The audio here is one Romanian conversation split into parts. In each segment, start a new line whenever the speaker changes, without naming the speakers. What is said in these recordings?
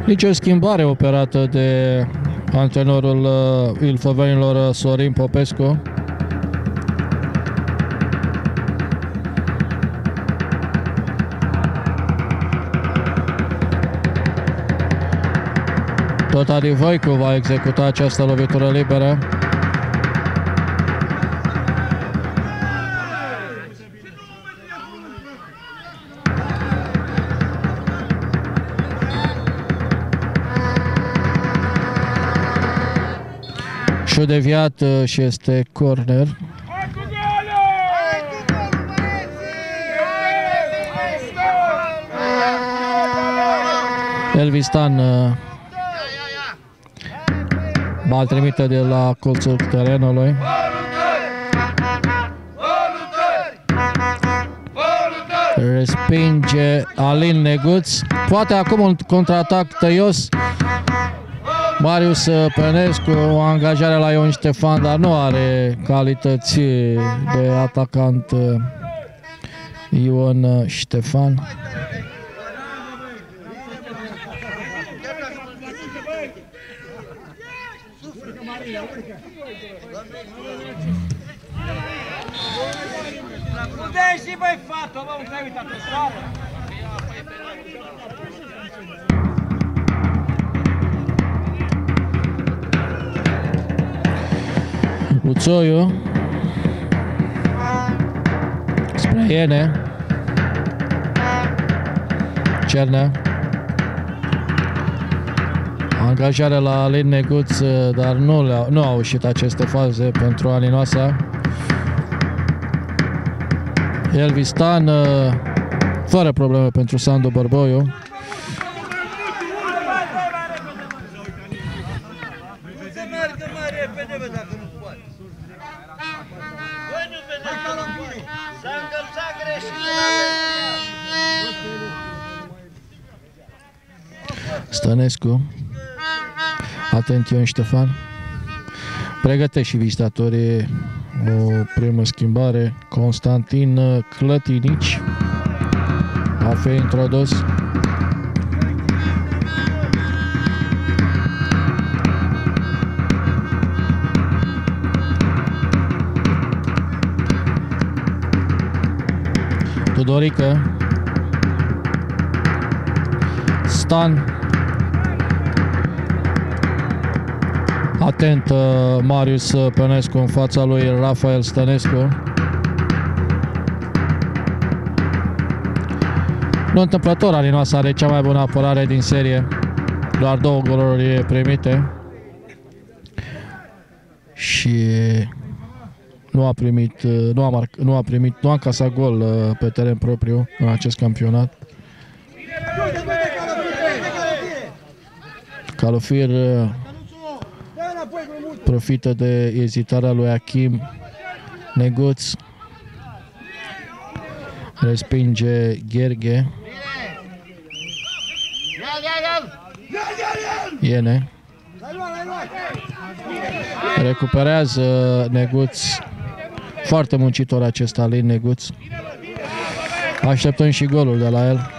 Nici o schimbare operată de antrenorul ilfăvenilor Sorin Popescu. Tot Adi Voicu va executa această lovitură liberă. Și-a deviat și este corner. Elvistan bal trimite de la colțul terenului. Respinge Alin Neguț. Poate acum un contraatac tăios. Marius Pănescu, o angajare la Ion Ștefan, dar nu are calități de atacant Ion Ștefan. Luțoiu spre Iene. Cernea. Angajare la Alin Neguț, dar nu au ieșit aceste faze pentru Alinoasa. Elvistan fără probleme pentru Sandu Bărboiu. Stănescu. Atent Ion Ștefan. Pregătește și vizitatorii o primă schimbare. Constantin Clătinici va fi introdus. Tudorică. Stan. Atent Marius Pănescu în fața lui Rafael Stănescu. Nu întâmplător, Alinoasa are cea mai bună apărare din serie. Doar 2 goluri primite. Și nu a încasat gol pe teren propriu în acest campionat. Calofir profită de ezitarea lui Achim Neguț. Respinge Gherghe. Iene. Recuperează Neguț. Foarte muncitor acesta Alin Neguț. Așteptăm și golul de la el.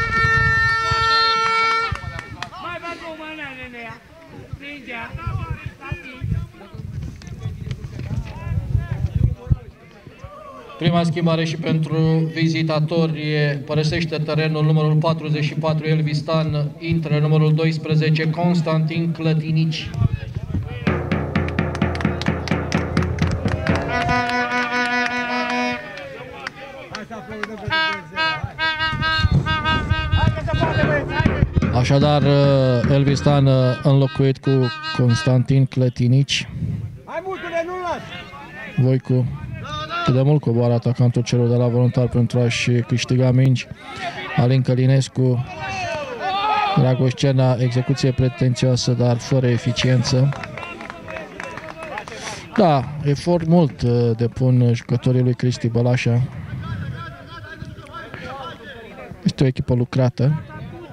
Prima schimbare și pentru vizitatori, părăsește terenul numărul 44 Elvistan, intră numărul 12 Constantin Clătinici. Așadar, Elvistan înlocuit cu Constantin Clătinici. Voicu. Cât de mult coboară atacantul celor de la Voluntar pentru a-și câștiga mingi. Alin Călinescu. Dragoș Cerna, execuție pretențioasă, dar fără eficiență. Da, efort mult depun jucătorii lui Cristi Bălașa. Este o echipă lucrată.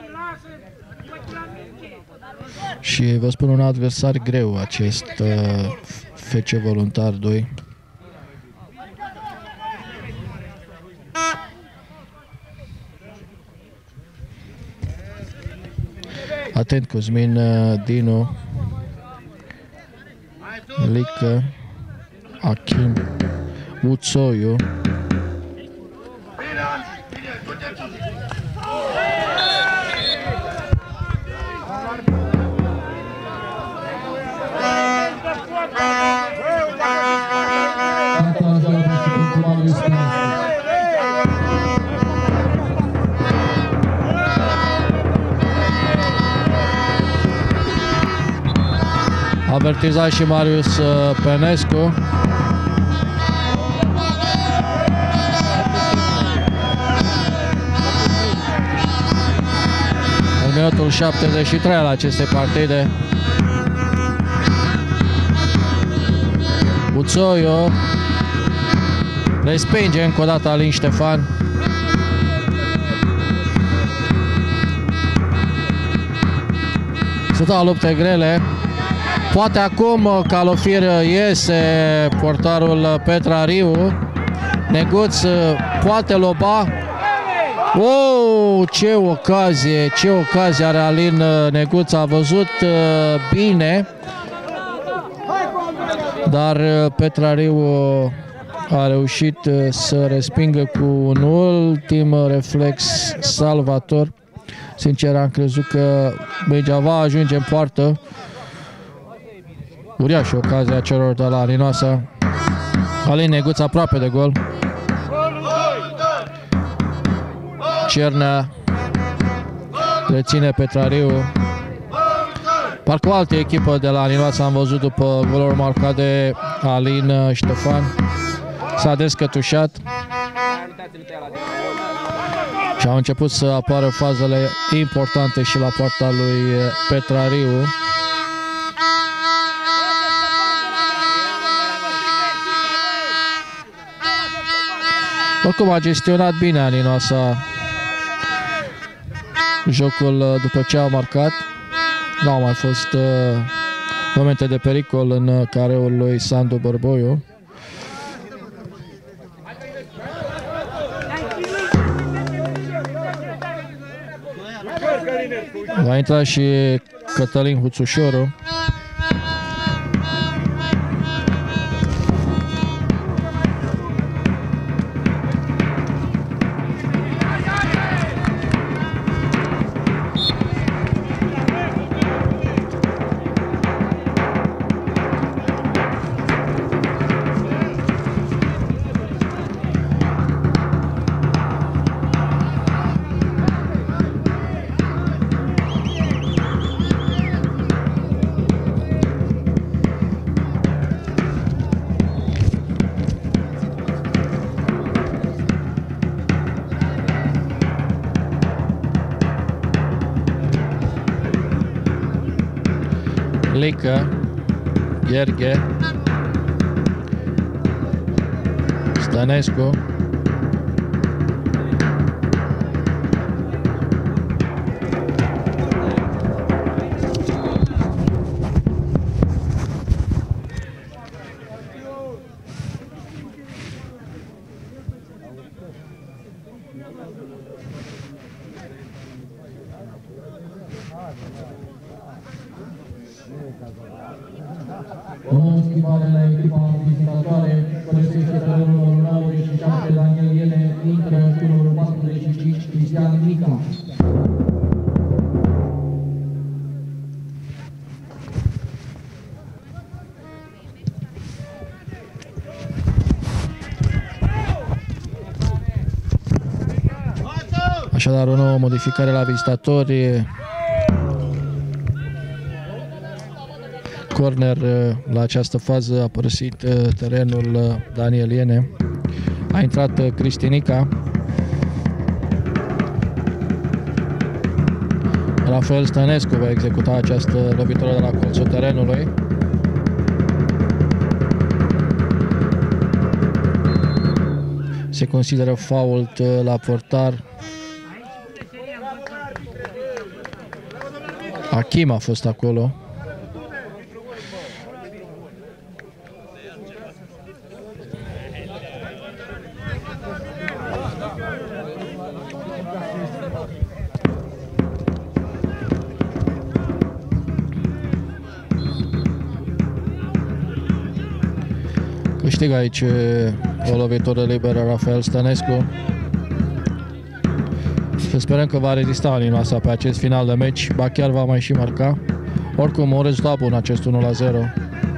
Și vă spun un adversar greu acest FC Voluntar 2. Atent Cosmin Dinu, Lică, Achim, Uțoiu. Avertizat și Marius Pănescu. În minutul 73 al acestei partide. Uțoiu respinge încă o dată Alin Ștefan. Se dau lupte grele. Poate acum Calofir iese portarul Petrariu. Neguț poate loba. Oh, ce ocazie are Alin Neguț, a văzut bine. Dar Petrariu a reușit să respingă cu un ultim reflex salvator. Sincer, am crezut că mingea va ajunge în poartă. Uriașă ocazia celor de la Arinoasa. Alin Neguț aproape de gol. Cernea reține Petrariu. Parcă o altă echipă de la Arinoasa am văzut după golul marcat de Alin Ștefan. S-a descătușat și au început să apară fazele importante și la poarta lui Petrariu. Oricum a gestionat bine Arinoasa jocul după ce a marcat. Nu au mai fost momente de pericol în careul lui Sandu Bărboiu. Va intra și Cătălin Huțușoru. Lică, Gheorghe, Stănescu,
O schimbare la echipa vizitatoare, părăsește terenul numărul 97 Daniel Iene, intră cu numărul 45 Cristian Nica.
Așadar o nouă modificare la vizitatori. Corner la această fază a părăsit terenul Daniel Iene. A intrat Cristinica. Rafael Stănescu va executa această lovitură de la colțul terenului. Se consideră fault la portar. Achim a fost acolo. câștigă aici o lovitură liberă Rafael Stănescu. Să sperăm că va rezista Alinoasa pe acest final de meci, ba chiar va mai și marca. Oricum, un rezultat bun acest 1-0.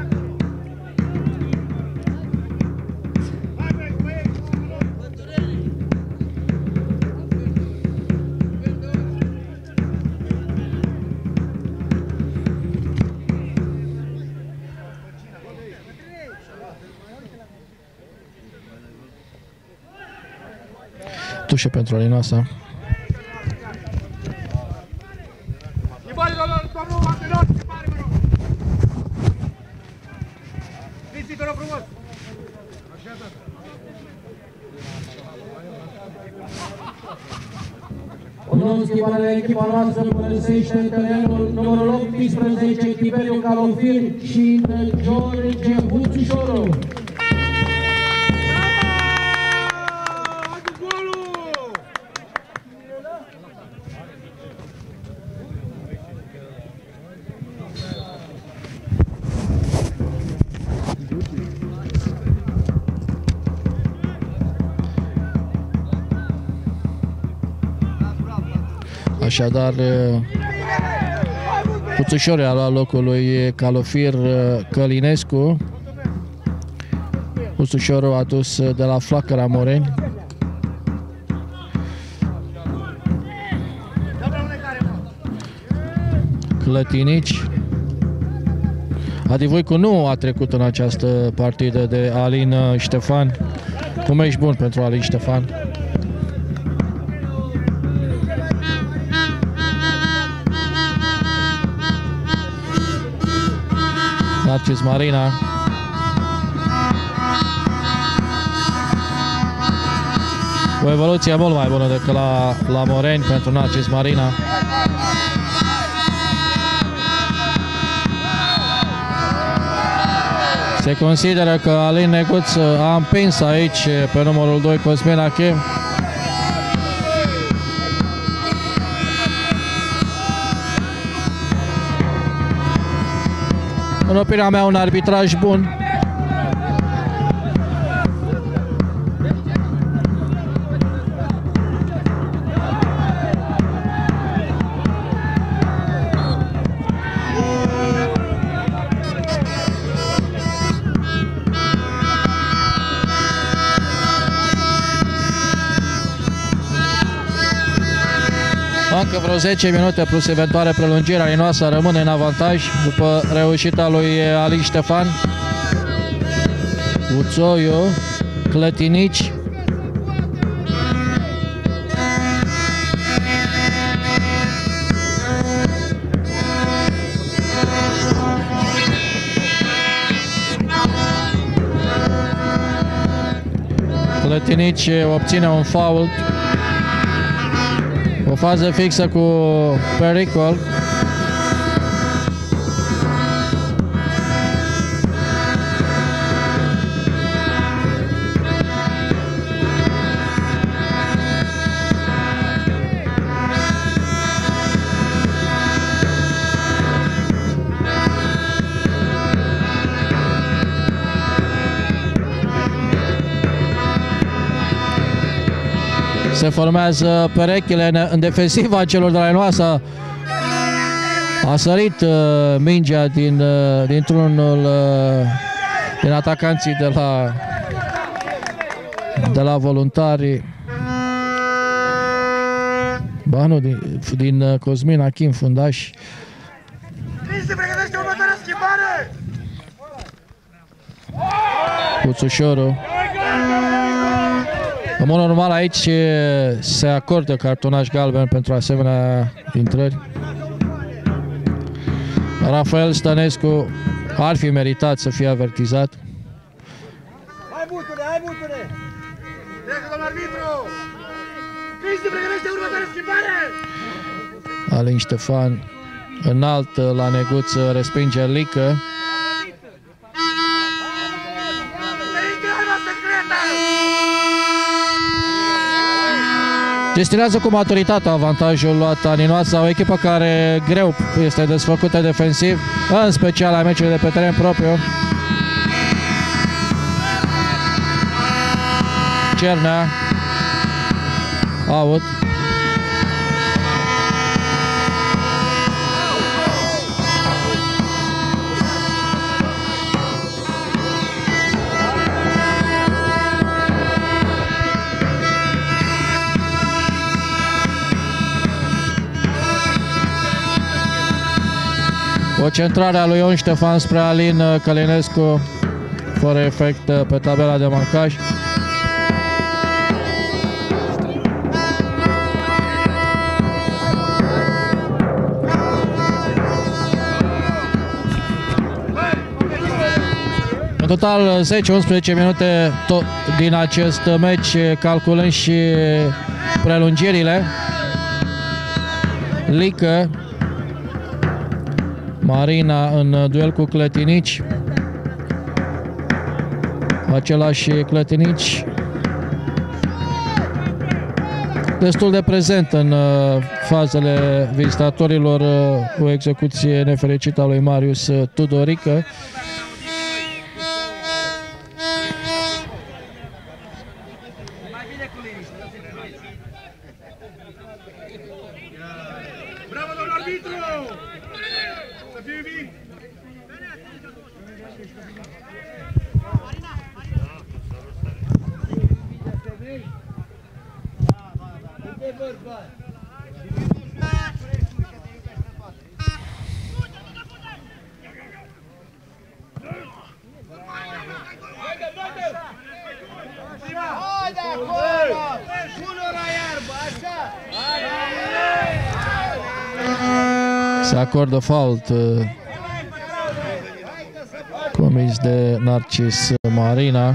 Tușe pentru Alinoasa.
O nouă schimbare la echipa noastră părăsește terenul numărul 18, Tiberiu Calofir și George Huțușoru.
Așadar, Huțușoru a luat locul lui Calofir Călinescu. Huțușoru a dus de la Flacăra Moreni. Clătinici. Adi Voicu nu a trecut în această partidă de Alin Ștefan. Un meci bun pentru Alin Ștefan. Narcis Marina. O evoluție mult mai bună decât la Moreni pentru Narcis Marina. Se consideră că Alin Neguț a împins aici pe numărul 2 Cosmin Ache. În opinia mea, un arbitraj bun. Încă vreo 10 minute plus eventuale prelungire, Alinoasa rămâne în avantaj după reușita lui Alin Ștefan. Uțoiu, Clătinici. Clătinici obține un foul. O fază fixă cu pericol. Se formează perechile în defensiva celor de la Alinoasa. A sărit mingea dintr-unul din atacanții de la Voluntari. Ba nu, din Cosmin Achim, fundaș.
Se pregătește următoarea schimbare!
Huțușoru. În mod normal aici se acordă cartonaș galben pentru asemenea intrări. Rafael Stănescu ar fi meritat să fie avertizat.
Hai butule, hai butule! Trecă, domn arbitru! Se pregătește următoarea schimbare!
Alin Ștefan înalt la Neguț, respinge Lică. Gestionează cu maturitate avantajul luat Alinoasa, o echipă care greu este desfăcută defensiv, în special la meciurile de pe teren propriu. Cernea. Out. O centrare a lui Ion Ștefan spre Alin Călinescu, fără efect pe tabela de marcaj. În total 10-11 minute din acest meci, calculând și prelungirile. Lică Marina în duel cu Clătinici. Același Clătinici destul de prezent în fazele vizitatorilor, o execuție nefericită a lui Marius Tudorică.
Bravo, domnul arbitru! Să fie bine!
Haide acolo! Pune-o la iarbă, așa!
Se acordă fault comis de Narcis Marina.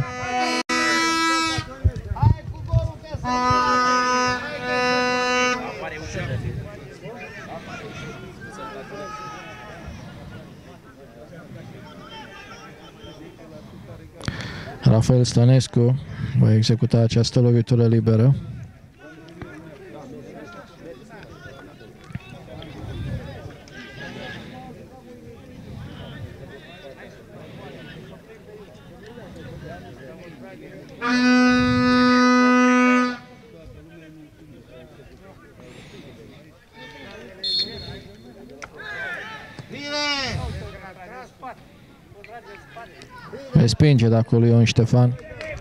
Rafael Stănescu va executa această lovitură liberă. Respinge de acolo Ion Ștefan.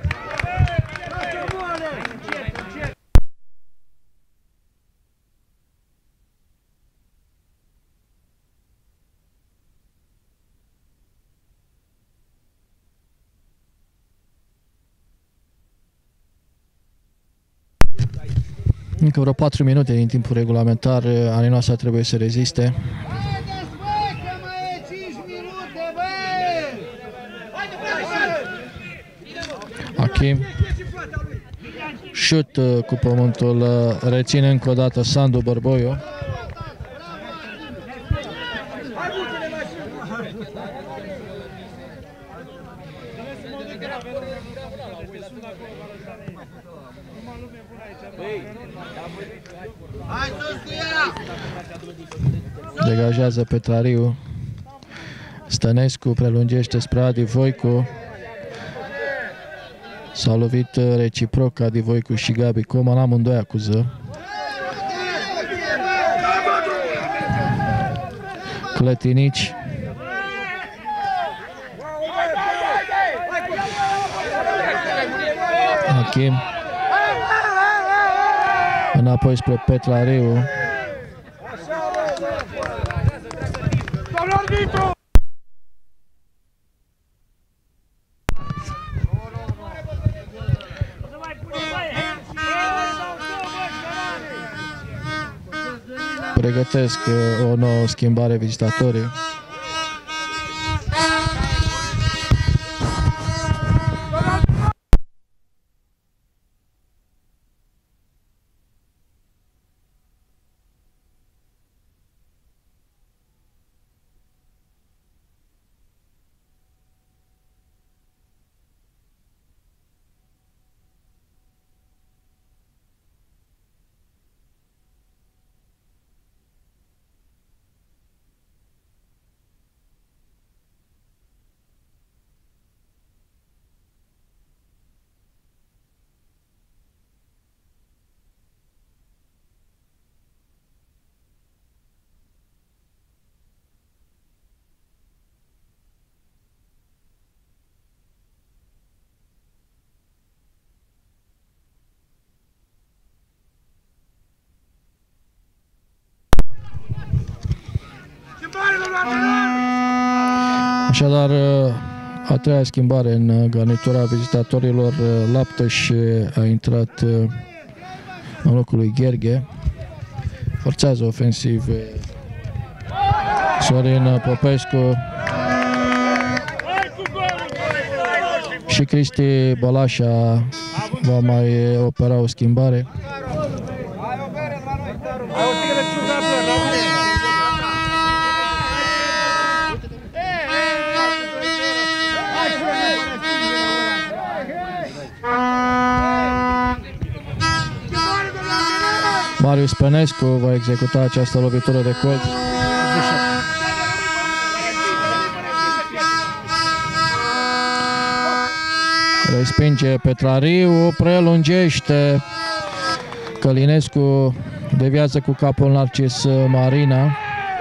Încă vreo 4 minute din timpul regulamentar, Aninoasa trebuie să reziste. Achim. Șut cu pământul, reține încă o dată Sandu Bărboiu. Degajează Petrariu. Stănescu prelungește spre Adi Voicu. S-au lovit reciproc Adi Voicu și Gabi Coman, amândoi acuză. Clătinici. Achim. Înapoi spre Petrariu. Pregătesc o nouă schimbare vizitatorii. Așadar, a treia schimbare în garnitura vizitatorilor, Lapteș a intrat în locul lui Gheorghe. Forțează ofensiv Sorin Popescu și Cristi Bălașa va mai opera o schimbare. Marius Pănescu va executa această lovitură de colț. Respinge Petrariu, prelungește. Călinescu deviază cu capul Narcis Marina.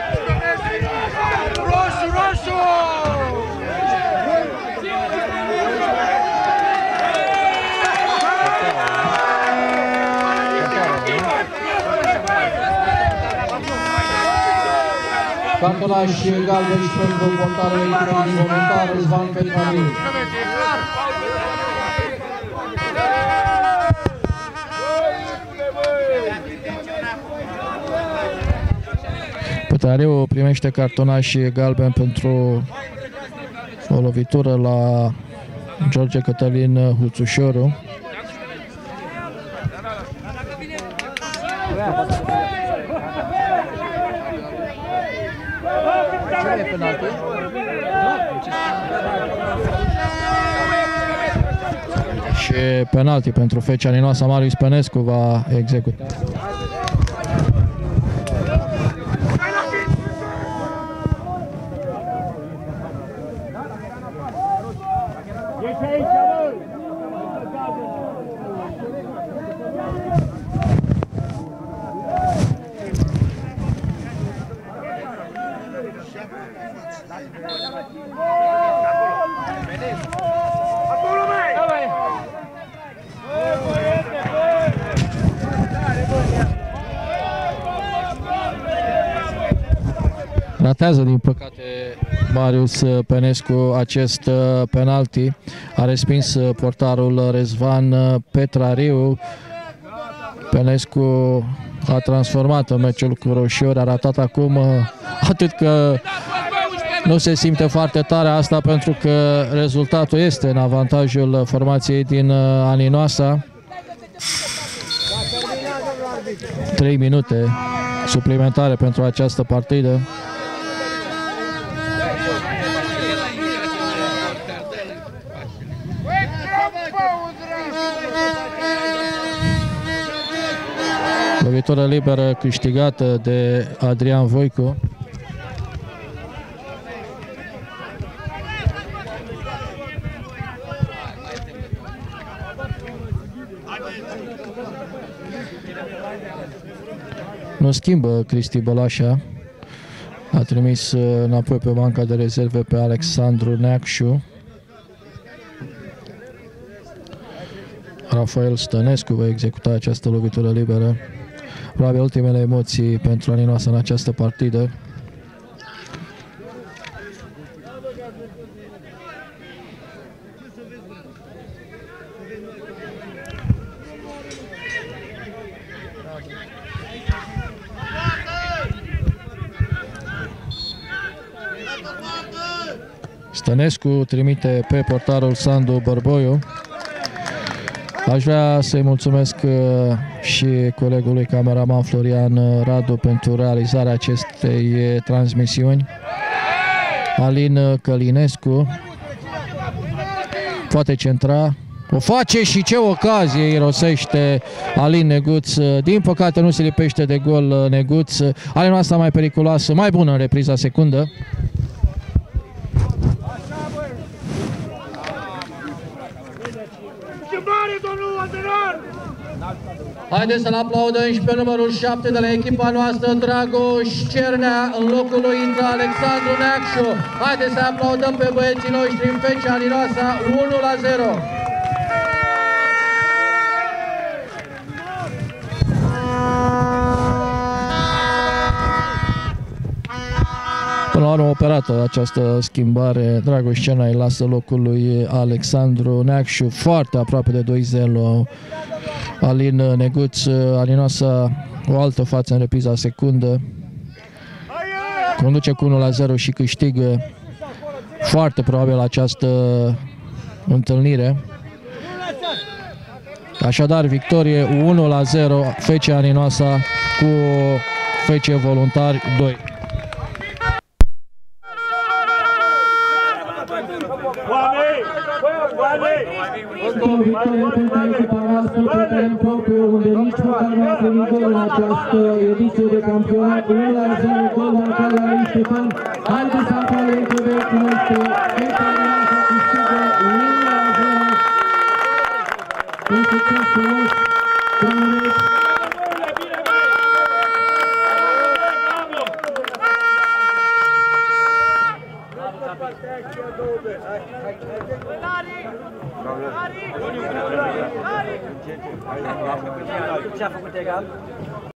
Cartonaș galben și pentru portarele echipei din voluntar, Răzvan Petrariu.
Petrariu primește cartonaș galben pentru o lovitură la George Cătălin Huțușoru. Și penalti pentru Fecea Ninoasa. Marius Pănescu va executa. Ratează din păcate Marius Pănescu acest penalti. A respins portarul Răzvan Petrariu. Pănescu a transformat meciul cu roșiori, a ratat acum, atât că nu se simte foarte tare asta, pentru că rezultatul este în avantajul formației din Aninoasa. 3 minute suplimentare pentru această partidă. Lovitură liberă câștigată de Adrian Voicu. Nu schimbă Cristi Bălașa. A trimis înapoi pe banca de rezerve pe Alexandru Neacșu. Rafael Stănescu va executa această lovitură liberă. Probabil ultimele emoții pentru Aninoasa în această partidă. Stănescu trimite pe portarul Sandu Bărboiu. Aș vrea să-i mulțumesc și colegului cameraman Florian Radu pentru realizarea acestei transmisiuni. Alin Călinescu poate centra. O face și ce ocazie irosește Alin Neguț. Din păcate nu se lipește de gol Neguț. Aninoasa mai periculoasă, mai bună în repriza secundă. Haideți să-l aplaudăm și pe numărul 7 de la echipa noastră, Dragoș Cernea. În locul lui intră Alexandru Neacșu. Haideți să aplaudăm pe băieții noștri în Fecea Aninoasa, 1-0. Până la urmă operată această schimbare. Dragoș Cena îi lasă locul lui Alexandru Neacșu, foarte aproape de 2-0. Alin Neguț, Alinoasa o altă față în repriza secundă. Conduce cu 1-0 și câștigă foarte probabil această întâlnire. Așadar, victorie 1-0, FC Alinoasa cu FC Voluntari 2.
Este o victorie pentru echipa noastră pe teren propriu, unde nici măcar nu a primit gol în această ediție de campionat. 1-0, gol marcat la lui Ștefan. Haideți să aplaudăm cu băieții noștri. FC Alinoasa câștigă 1-0. Un succes frumos, trămuresc.
Ce a făcut egal?